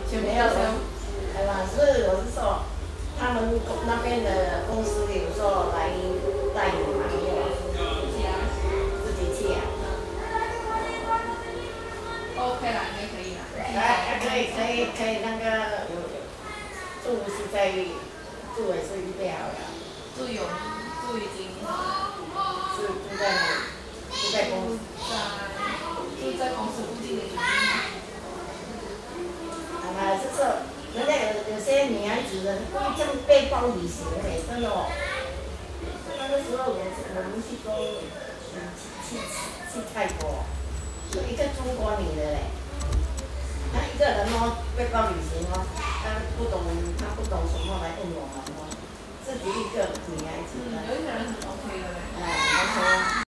没有，我是说，他们那边的公司有时候来带你嘛，没有？自己去啊。 OK 啦，应该可以啦。 可以，那个住是在住也是预备好了。 住已经。 是住在哪里？住在公司。 住在公司附近的酒店。 就是人家有些女孩子的故意这样背包旅行嘞，真的哦。那个时候我们去泰国，有一个中国女的嘞，她一个人哦背包旅行哦，她不懂什么来问我们哦，自己一个女孩子的。 有一个人很 OK 的嘞。 OK。